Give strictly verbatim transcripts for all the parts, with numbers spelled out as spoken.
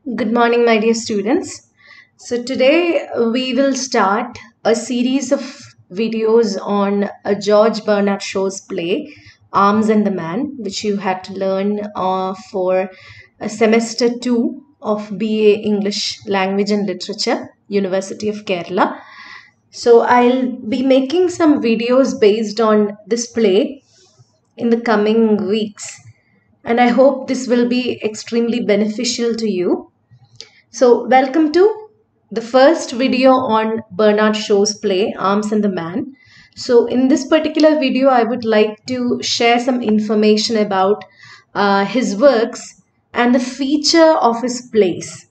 Good morning, my dear students. So, today uh, we will start a series of videos on a George Bernard Shaw's play, Arms and the Man, which you had to learn uh, for a semester two of B A English Language and Literature, University of Kerala. So, I'll be making some videos based on this play in the coming weeks, and I hope this will be extremely beneficial to you. So, welcome to the first video on Bernard Shaw's play, Arms and the Man. So, in this particular video, I would like to share some information about uh, his works and the feature of his plays.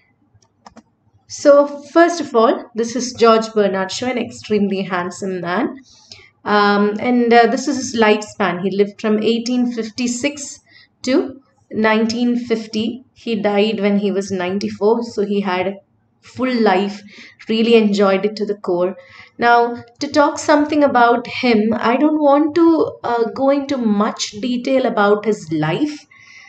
So, first of all, this is George Bernard Shaw, an extremely handsome man. Um, and uh, this is his lifespan. He lived from eighteen fifty-six to nineteen fifty. He died when he was ninety-four, so he had a full life, really enjoyed it to the core. Now, to talk something about him, I don't want to uh, go into much detail about his life.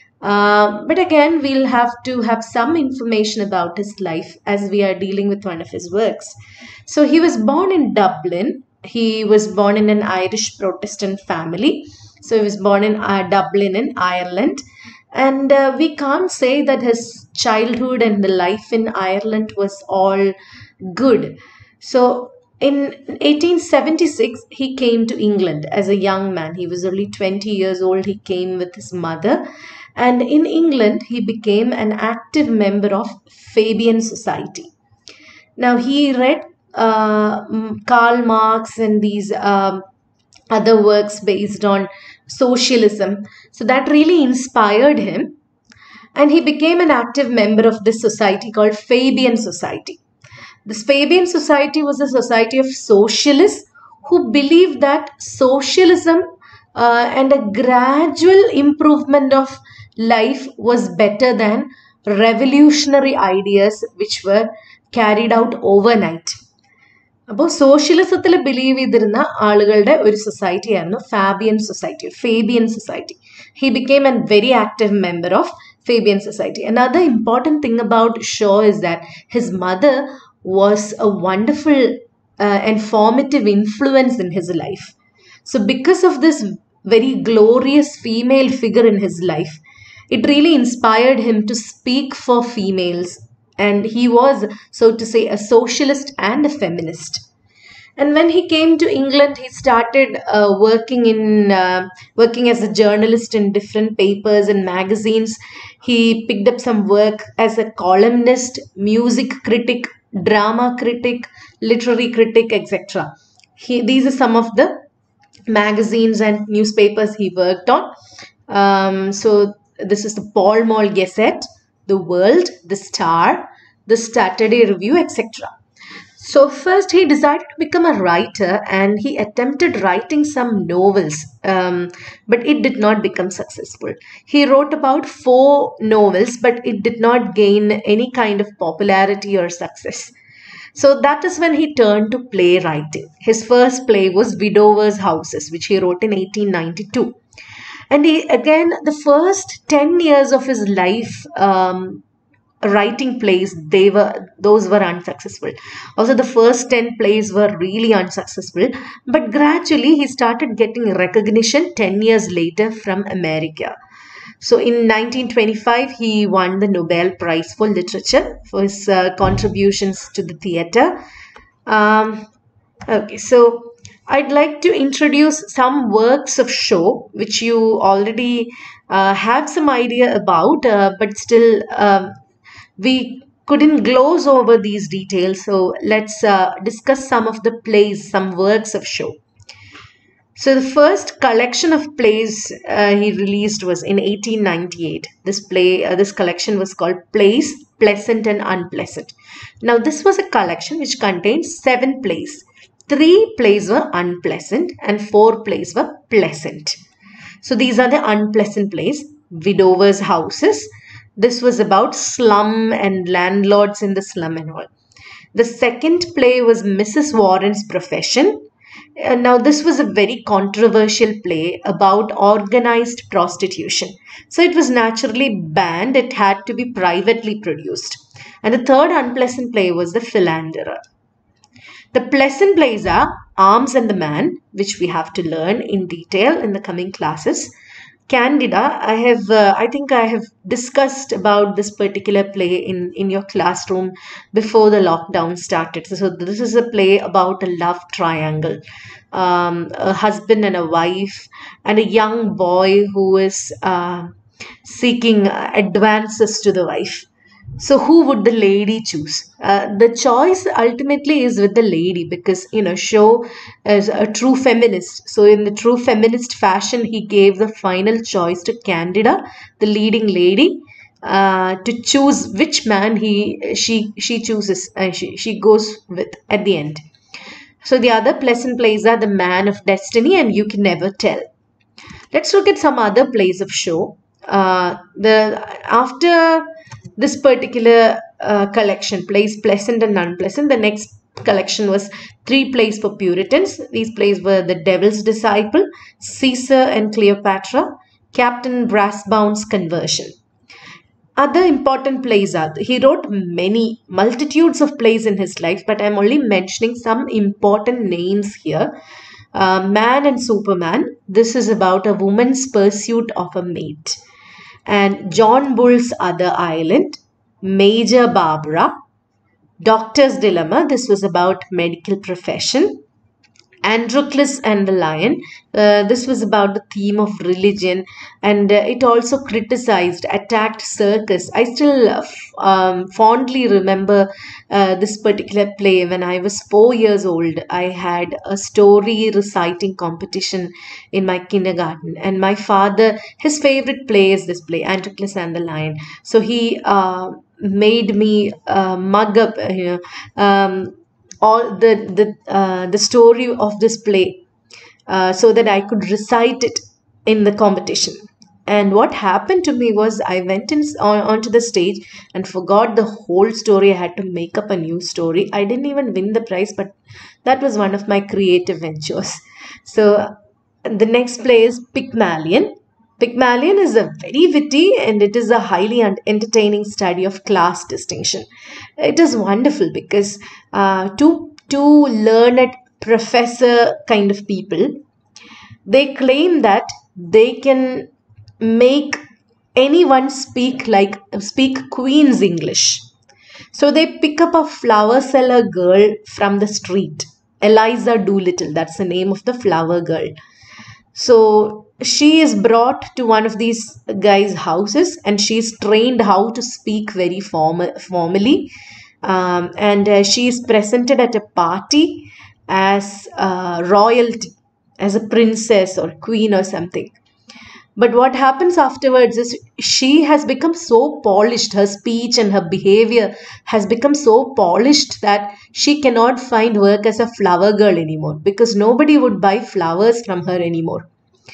Uh, but again, we'll have to have some information about his life as we are dealing with one of his works. So he was born in Dublin. He was born in an Irish Protestant family. So he was born in uh, Dublin in Ireland. And uh, we can't say that his childhood and the life in Ireland was all good. So in eighteen seventy-six, he came to England as a young man. He was only twenty years old. He came with his mother. And in England, he became an active member of Fabian Society. Now, he read uh, Karl Marx and these um, other works based on socialism. So that really inspired him. And he became an active member of this society called Fabian Society. This Fabian Society was a society of socialists who believed that socialism uh, and a gradual improvement of life was better than revolutionary ideas which were carried out overnight. അപ്പോൾ സോഷ്യലിസത്തിൽ believe ചെയ്തിരുന്ന ആളുകളുടെ ഒരു society ആയിരുന്നു Fabian society Fabian society he became a very active member of Fabian Society. Another important thing about Shaw is that his mother was a wonderful uh, and formative influence in his life. So because of this very glorious female figure in his life, it really inspired him to speak for females. And he was, so to say, a socialist and a feminist. And when he came to England, he started uh, working in uh, working as a journalist in different papers and magazines. He picked up some work as a columnist, music critic, drama critic, literary critic, et cetera. He, these are some of the magazines and newspapers he worked on. Um, so this is the Pall Mall Gazette, The World, The Star, The Saturday Review, et cetera. So first he decided to become a writer and he attempted writing some novels, um, but it did not become successful. He wrote about four novels, but it did not gain any kind of popularity or success. So that is when he turned to playwriting. His first play was Widowers' Houses, which he wrote in eighteen ninety-two. And he, again, the first ten years of his life, um, writing plays, they were those were unsuccessful. Also, the first ten plays were really unsuccessful, but gradually he started getting recognition ten years later from America. So in nineteen twenty-five, he won the Nobel Prize for Literature for his uh, contributions to the theatre. Um, okay, so I'd like to introduce some works of Shaw, which you already uh, have some idea about, uh, but still um, we couldn't gloss over these details. So let's uh, discuss some of the plays, some works of Shaw. So the first collection of plays uh, he released was in eighteen ninety-eight. This play, uh, this collection was called Plays, Pleasant and Unpleasant. Now this was a collection which contained seven plays. Three plays were unpleasant and four plays were pleasant. So these are the unpleasant plays. Widowers' Houses. This was about slum and landlords in the slum and all. The second play was Missus Warren's Profession. Uh, now, this was a very controversial play about organized prostitution. So, it was naturally banned, it had to be privately produced. And the third unpleasant play was The Philanderer. The pleasant plays are Arms and the Man, which we have to learn in detail in the coming classes. Candida, I have, uh, I think I have discussed about this particular play in, in your classroom before the lockdown started. So this is a play about a love triangle, um, a husband and a wife, and a young boy who is uh, seeking advances to the wife. So who would the lady choose? Uh, the choice ultimately is with the lady, because you know Shaw is a true feminist. So in the true feminist fashion, he gave the final choice to Candida, the leading lady, uh, to choose which man he she she chooses and she, she goes with at the end. So the other pleasant plays are The Man of Destiny and You Can Never Tell. Let's look at some other plays of Shaw. Uh, the after this particular uh, collection, Plays Pleasant and Unpleasant, the next collection was three plays for Puritans. These plays were The Devil's Disciple, Caesar and Cleopatra, Captain Brassbound's Conversion. Other important plays are, he wrote many, multitudes of plays in his life, but I'm only mentioning some important names here. Uh, Man and Superman, this is about a woman's pursuit of a mate. And John Bull's Other Island, Major Barbara, Doctor's Dilemma, this was about medical profession. Androclus and the Lion, uh, this was about the theme of religion, and uh, it also criticized, attacked circus. I still uh, um, fondly remember uh, this particular play. When I was four years old, I had a story reciting competition in my kindergarten, and my father, his favorite play is this play, Androclus and the Lion. So he uh, made me uh, mug up, uh, you know, um, all the the uh, the story of this play, uh, so that I could recite it in the competition. And what happened to me was I went in on, onto the stage and forgot the whole story. I had to make up a new story. I didn't even win the prize, but that was one of my creative ventures. So the next play is Pygmalion. Pygmalion is a very witty and it is a highly entertaining study of class distinction. It is wonderful because uh, two, two learned professor kind of people, they claim that they can make anyone speak like speak Queen's English. So they pick up a flower seller girl from the street, Eliza Doolittle, that's the name of the flower girl. So she is brought to one of these guys' houses and she is trained how to speak very form- formally. Um, and uh, she is presented at a party as uh, royalty, as a princess or queen or something. But what happens afterwards is she has become so polished, her speech and her behavior has become so polished that she cannot find work as a flower girl anymore, because nobody would buy flowers from her anymore.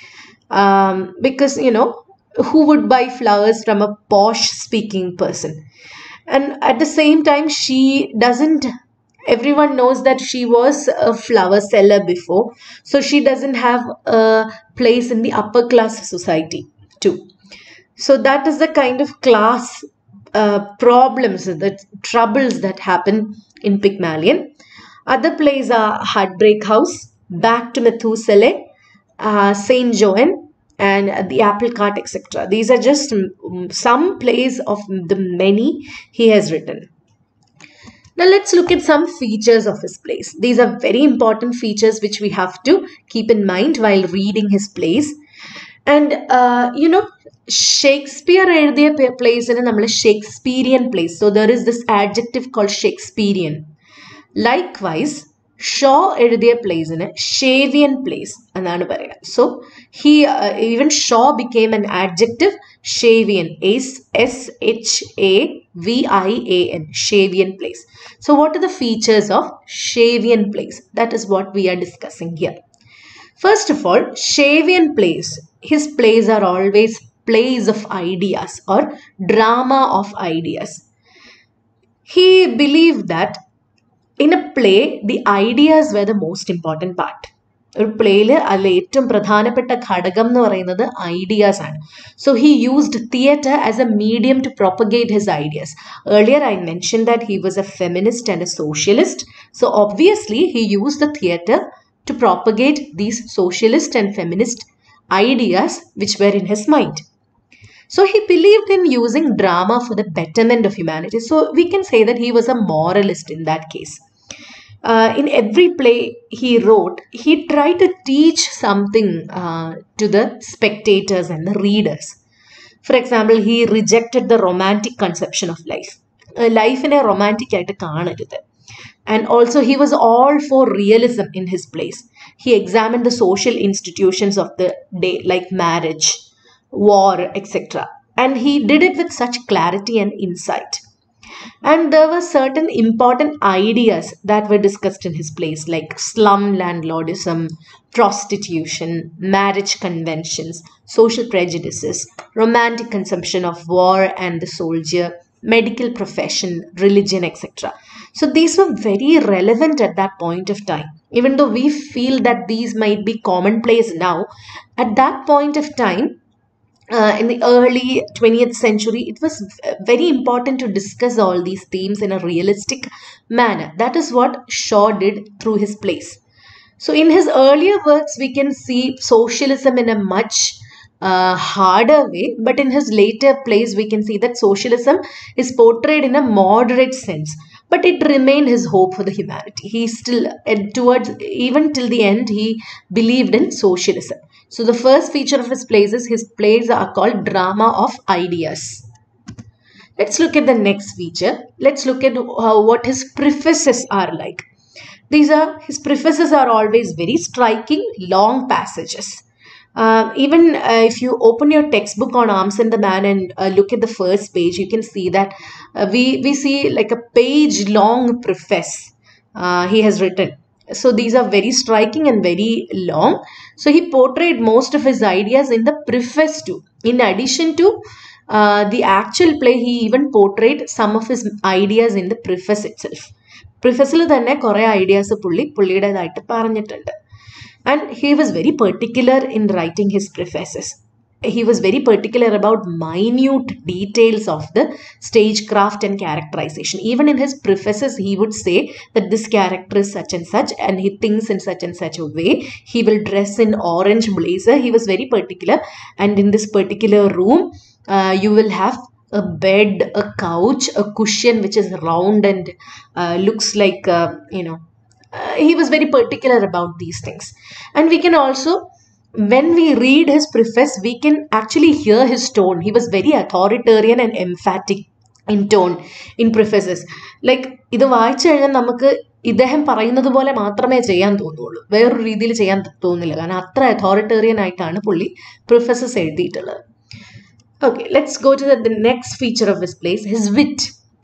Um, because, you know, who would buy flowers from a posh speaking person? And at the same time, she doesn't, everyone knows that she was a flower seller before, so she doesn't have a place in the upper class society too. So that is the kind of class uh, problems, the troubles that happen in Pygmalion. Other plays are Heartbreak House, Back to Methuselah, uh, Saint Joan, and uh, The Apple Cart, et cetera. These are just um, some plays of the many he has written. Now let's look at some features of his plays. These are very important features which we have to keep in mind while reading his plays. And uh, you know, Shakespeare എഴുതിയ plays are നമ്മൾ Shakespearean plays. So there is this adjective called Shakespearean. Likewise, Shaw എഴുതിയ playsന് Shavian plays എന്നാണ് പറയുക. So he uh, even Shaw became an adjective, Shavian, S H A V I A N, Shavian plays. So what are the features of Shavian plays? That is what we are discussing here. First of all, Shavian plays, his plays are always plays of ideas or drama of ideas. He believed that in a play, the ideas were the most important part. ഒരു പ്ലേയില് അതിൽ ഏറ്റവും പ്രധാനപ്പെട്ട ഘടകം എന്ന് പറയുന്നത് ideas ആണ്. So he used theatre as a medium to propagate his ideas. Earlier I mention that he was a feminist and a socialist. So obviously he used the theatre to propagate these socialist and feminist ideas which were in his mind. So he believed in using drama for the betterment of humanity. So we can say that he was a moralist in that case. Uh, in every play he wrote, he tried to teach something uh, to the spectators and the readers. For example, he rejected the romantic conception of life. Uh, life in a romantic aayittu kaanarudhu. And also he was all for realism in his plays. He examined the social institutions of the day like marriage, war, et cetera. And he did it with such clarity and insight. And there were certain important ideas that were discussed in his plays like slum landlordism, prostitution, marriage conventions, social prejudices, romantic conception of war and the soldier, medical profession, religion, et cetera. So these were very relevant at that point of time. Even though we feel that these might be commonplace now, at that point of time, uh, in the early twentieth century, it was very important to discuss all these themes in a realistic manner. That is what Shaw did through his plays. So in his earlier works, we can see socialism in a much uh, harder way, but in his later plays, we can see that socialism is portrayed in a moderate sense. But it remained his hope for the humanity. He still, and towards, even till the end, he believed in socialism. So the first feature of his plays is his plays are called drama of ideas. Let's look at the next feature. Let's look at uh, what his prefaces are like. These are, his prefaces are always very striking, long passages. Uh, even uh, if you open your textbook on Arms and the Man and uh, look at the first page, you can see that uh, we, we see like a page long preface uh, he has written. So these are very striking and very long. So he portrayed most of his ideas in the preface too. In addition to uh, the actual play, he even portrayed some of his ideas in the preface itself. Preface il thanne kore ideas pulli pullidayittu paranjittundu. And he was very particular in writing his prefaces. He was very particular about minute details of the stagecraft and characterization. Even in his prefaces, he would say that this character is such and such and he thinks in such and such a way. He will dress in orange blazer. He was very particular. And in this particular room, uh, you will have a bed, a couch, a cushion which is round and uh, looks like, uh, you know, Uh, he was very particular about these things. And we can also, when we read his preface, we can actually hear his tone. He was very authoritarian and emphatic in tone in prefaces. Like, ഇത് വായിച്ചു കഴിഞ്ഞാൽ നമുക്ക് ഇദ്ദേഹം പറയുന്നത് പോലെ മാത്രമേ ചെയ്യാൻ തോന്നുള്ളൂ, വേറൊരു രീതിയിൽ ചെയ്യാൻ തോന്നില്ല. കാരണം അത്ര അഥോറിറ്റേറിയൻ ആയിട്ടാണ് പുള്ളി പ്രിഫസസ് എഴുതിയിട്ടുള്ളത്. Okay, let's go to the, the next feature of his plays, his wit.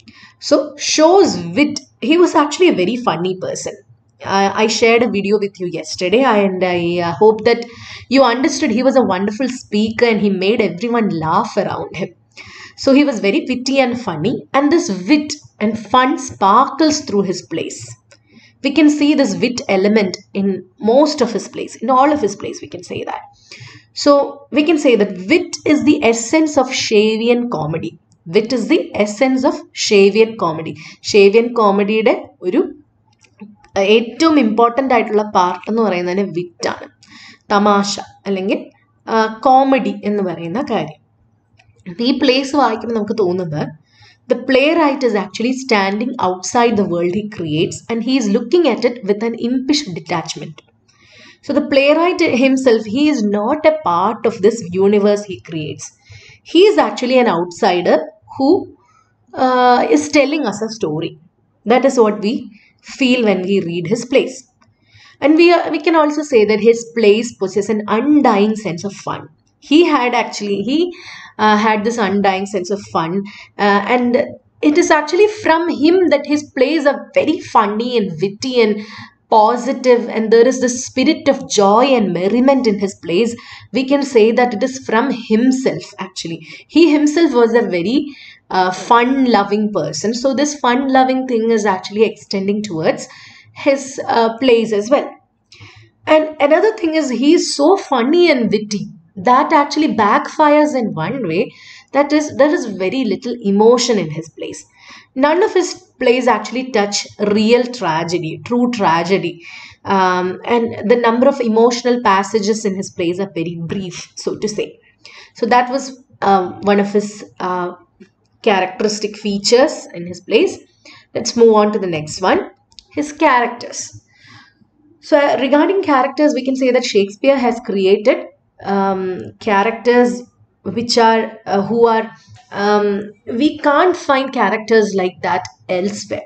So Shaw's wit, he was actually a very funny person. Uh, I shared a video with you yesterday and I uh, hope that you understood he was a wonderful speaker and he made everyone laugh around him. So he was very witty and funny, and this wit and fun sparkles through his plays. We can see this wit element in most of his plays, in all of his plays we can say that. So we can say that wit is the essence of Shavian comedy. Wit is the essence of Shavian comedy. Shavian comedy ide oru ഏറ്റവും important ആയിട്ടുള്ള part എന്ന് പറയുന്നതിന് വിറ്റാണ്, തമാശ അല്ലെങ്കിൽ comedy എന്ന് പറയുന്ന കാര്യം. ഈ പ്ലേസ് വായിക്കുമ്പോൾ നമുക്ക് തോന്നുന്നത് the playwright is actually standing outside the world he creates and he is looking at it with an impish detachment. So the playwright himself, he is not a part of this universe he creates. He is actually an outsider who uh, is telling us a story. That is what we feel when we read his plays. And we, are, we can also say that his plays possess an undying sense of fun. He had actually, he uh, had this undying sense of fun uh, and it is actually from him that his plays are very funny and witty and positive, and there is this spirit of joy and merriment in his plays. We can say that it is from himself actually. He himself was a very uh, fun-loving person. So this fun-loving thing is actually extending towards his uh, plays as well. And another thing is he's so funny and witty that actually backfires in one way, that is there is very little emotion in his plays. None of his plays actually touch real tragedy, true tragedy. Um, and the number of emotional passages in his plays are very brief, so to say. So that was um, one of his uh, characteristic features in his plays. Let's move on to the next one, his characters. So uh, regarding characters, we can say that Shakespeare has created um, characters which are uh, who are um, we can't find characters like that elsewhere.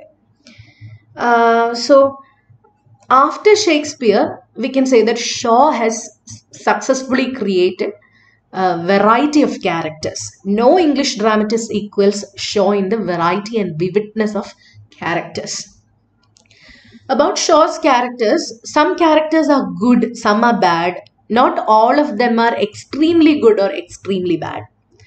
Uh, so after Shakespeare, we can say that Shaw has successfully created a variety of characters. No English dramatist equals Shaw in the variety and vividness of characters. About Shaw's characters, some characters are good, some are bad. Not all of them are extremely good or extremely bad.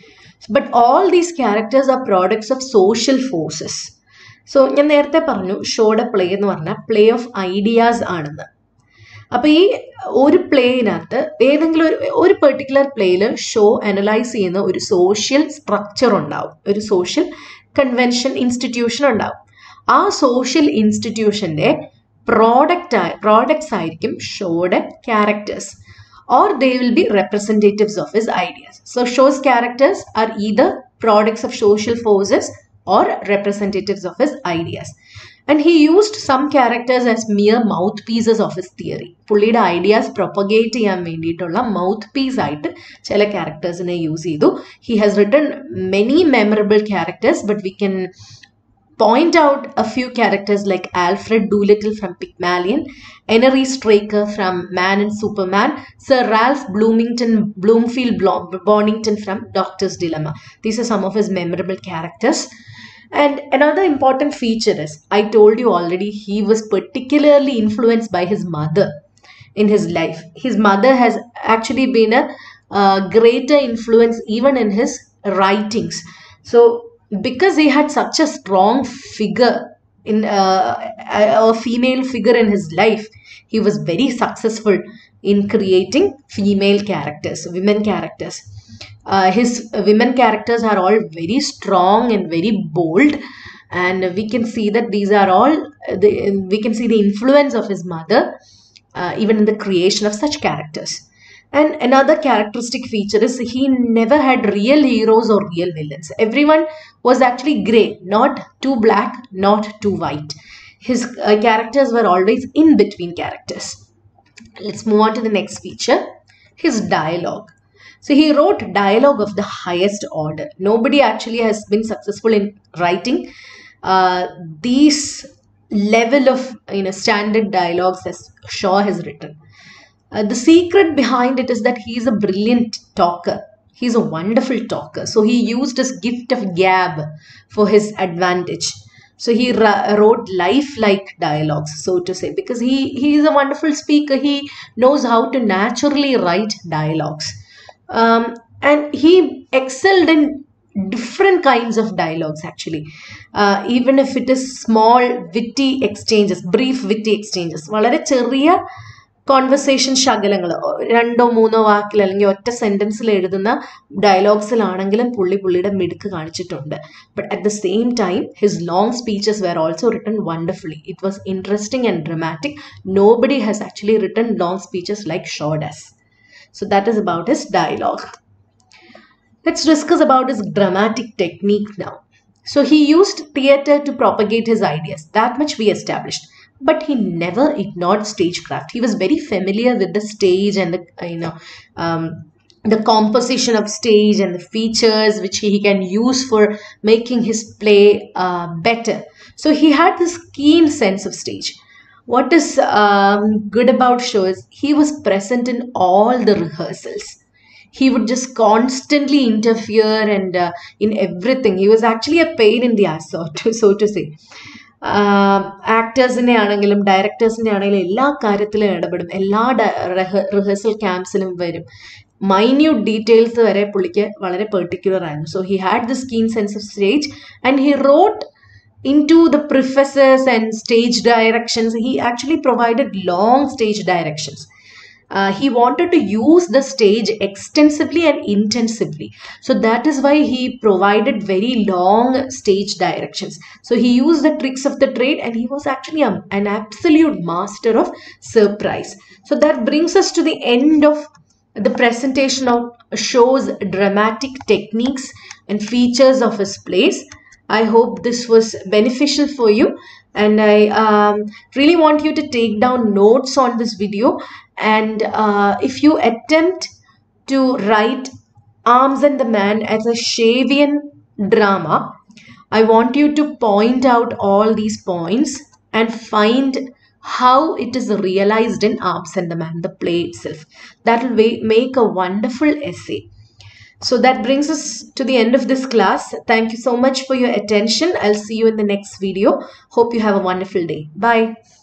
But all these characters are products of social forces. So, ഞാൻ നേരത്തെ പറഞ്ഞു ഷോയുടെ play എന്ന് പറഞ്ഞാൽ play off ideas ആണെന്ന്. അപ്പോൾ ഈ ഒരു പ്ലേയിനകത്ത് ഏതെങ്കിലും ഒരു ഒരു പെർട്ടിക്കുലർ പ്ലേയിൽ ഷോ അനലൈസ് ചെയ്യുന്ന ഒരു സോഷ്യൽ സ്ട്രക്ചർ ഉണ്ടാവും, ഒരു സോഷ്യൽ കൺവെൻഷൻ ഇൻസ്റ്റിറ്റ്യൂഷൻ ഉണ്ടാവും. ആ സോഷ്യൽ ഇൻസ്റ്റിറ്റ്യൂഷൻ്റെ പ്രോഡക്റ്റ് പ്രോഡക്ട്സ് ആയിരിക്കും ഷോയുടെ characters, or they will be representatives of his ideas. So Shaw's characters are either products of social forces or representatives of his ideas. And he used some characters as mere mouthpieces of his theory. പുള്ളിയുടെ ideas propagate ചെയ്യാൻ വേണ്ടിയിട്ടുള്ള mouthpiece ആയിട്ട് ചില ക്യാരക്ടേഴ്സിനെ use ചെയ്തു. He has written many memorable characters, but we can point out a few characters like Alfred Doolittle from Pygmalion, Enery Straker from Man and Superman, Sir Ralph Bloomington, Bloomfield Bonington from Doctor's Dilemma. These are some of his memorable characters. And another important feature is, I told you already, he was particularly influenced by his mother in his life. His mother has actually been a uh, greater influence even in his writings. So because he had such a strong figure in uh, a female figure in his life, he was very successful in creating female characters, women characters. Uh, his women characters are all very strong and very bold, and we can see that these are all the, we can see the influence of his mother uh, even in the creation of such characters. And another characteristic feature is he never had real heroes or real villains. Everyone was actually grey, not too black, not too white. His uh, characters were always in between characters. Let's move on to the next feature, his dialogue. So he wrote dialogue of the highest order. Nobody actually has been successful in writing uh, these level of you know standard dialogues as Shaw has written. Uh, the secret behind it is that he is a brilliant talker. He's a wonderful talker. So he used his gift of gab for his advantage. So he wrote lifelike dialogues, so to say, because he, he is a wonderful speaker. He knows how to naturally write dialogues. Um, and he excelled in different kinds of dialogues actually. Uh, even if it is small, witty exchanges, brief witty exchanges. വളരെ ചെറിയ conversation ശകലങ്ങൾ രണ്ടോ മൂന്നോ വാക്കിൽ അല്ലെങ്കിൽ ഒറ്റ സെൻറ്റൻസിൽ എഴുതുന്ന ഡയലോഗ്സിലാണെങ്കിലും പുള്ളി പുള്ളിയുടെ മിടുക്ക് കാണിച്ചിട്ടുണ്ട്. But at the same time his long speeches were also written wonderfully. It was interesting and dramatic. Nobody has actually written long speeches like Shaw does. So that is about his dialogue. Let's discuss about his dramatic technique now. So he used theatre to propagate his ideas. That much we established. But he never ignored stagecraft. He was very familiar with the stage and the you know um, the composition of stage and the features which he can use for making his play uh, better. So he had this keen sense of stage. What is um, good about Shaw is he was present in all the rehearsals. He would just constantly interfere and uh, in everything. He was actually a pain in the ass, so to, so to say. ആക്ടേഴ്സിനെ ആണെങ്കിലും ഡയറക്ടേഴ്സിനെ ആണെങ്കിലും എല്ലാ കാര്യത്തിലും ഇടപെടും. എല്ലാ rehearsal ക്യാമ്പ്സിലും വരും. minute details vare പുള്ളിക്ക് വളരെ particular ആയിരുന്നു. So he had this keen sense of stage, and he wrote into the prefaces and stage directions. He actually provided long stage directions. Uh, he wanted to use the stage extensively and intensively. So that is why he provided very long stage directions. So he used the tricks of the trade, and he was actually a, an absolute master of surprise. So that brings us to the end of the presentation of Shaw's dramatic techniques and features of his plays. I hope this was beneficial for you, and I um, really want you to take down notes on this video. And uh, if you attempt to write Arms and the Man as a Shavian drama, I want you to point out all these points and find how it is realized in Arms and the Man, the play itself. That will make a wonderful essay. So that brings us to the end of this class. Thank you so much for your attention. I'll see you in the next video. Hope you have a wonderful day. Bye.